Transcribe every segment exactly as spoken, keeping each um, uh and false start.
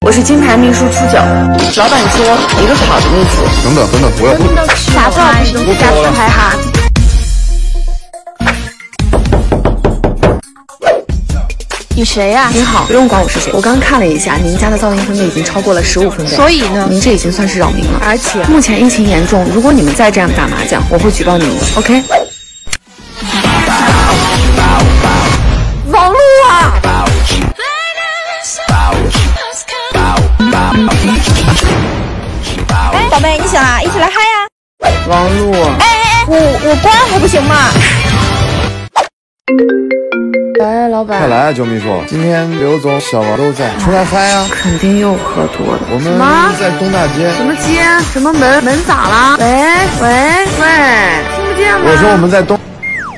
我是金牌秘书初九，老板说一个好的秘书。 等等等等，我要打造不是加出牌哈。 你谁呀、啊？ 您好，不用管我是谁。我刚看了一下，您家的噪音分贝已经超过了十五分贝， 所以呢， 您这已经算是扰民了。而且目前疫情严重，如果你们再这样打麻将，我会举报你们。OK？ 网路啊！ 哎，宝贝，你醒了，一起来嗨呀！ 王璐， 哎哎哎，我我关还不行吗？ 来，老板， 快来啊，周秘书！今天刘总、小王都在，出来嗨啊！ 肯定又喝多了。 我们什么在东大街。 什么街？什么门？门咋了？喂喂喂，听不见吗？ 我说我们在东。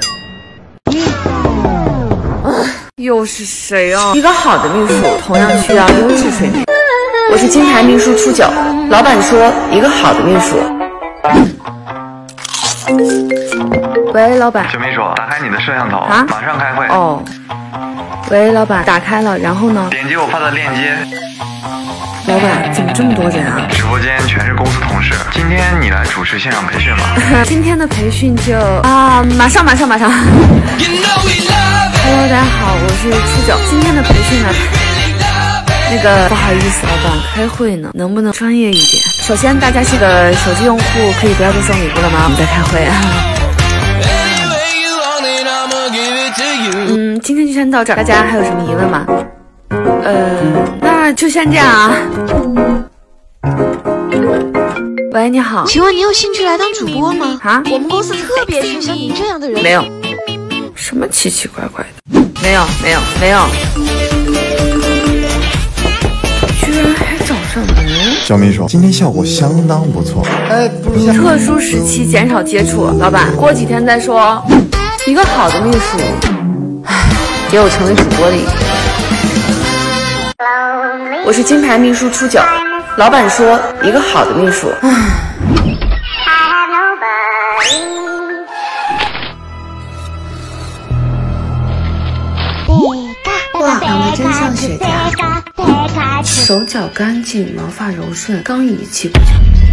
又是谁啊？一个好的秘书同样需要优质水平。我是金牌秘书初九，老板说一个好的秘书。喂，老板。 小秘书，打开你的摄像头， 啊， 马上开会。 哦。喂，老板，打开了，然后呢？ 点击我发的链接。 老板，怎么这么多人啊？ 直播间全是公司同事。今天你来主持线上培训吗？ 今天的培训就啊，马上马上马上。Hello， 大家好，我是初九。今天的培训呢，那个不好意思，老板，开会呢，能不能专业一点？首先，大家是个手机用户，可以不要再送礼物了吗？我们在开会啊。嗯，今天就先到这儿，大家还有什么疑问吗？呃，那就先这样啊。喂，你好， 请问你有兴趣来当主播吗？ 啊， 我们公司特别缺像您这样的人。 没有。什么奇奇怪怪的？没有，没有，没有。居然还找上门！ 小秘书，今天效果相当不错。哎，不如特殊时期减少接触，老板，过几天再说。一个好的秘书，唉，也有成为主播的一天。我是金牌秘书初九，老板说一个好的秘书，唉。哇，长得真像雪茄，手脚干净，毛发柔顺，刚一气不久。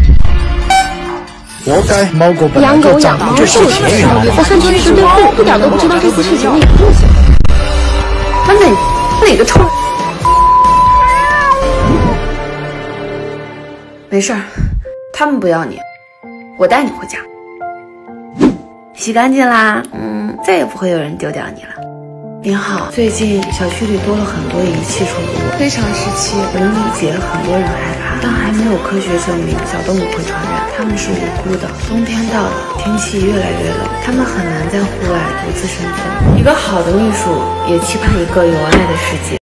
活该，猫狗本来养狗就长得养猫受就是田园猫。 我看这是对付，一点都不知道这次事情的严重性。 他哪哪个臭？没事儿，他们不要你，我带你回家。洗干净啦，嗯，再也不会有人丢掉你了。您好，最近小区里多了很多遗弃宠物，非常时期，我能理解很多人害怕，但还没有科学证明小动物会传染，它们是无辜的。冬天到了，天气越来越冷，它们很难在户外独自生存。一个好的秘书也期盼一个有爱的世界。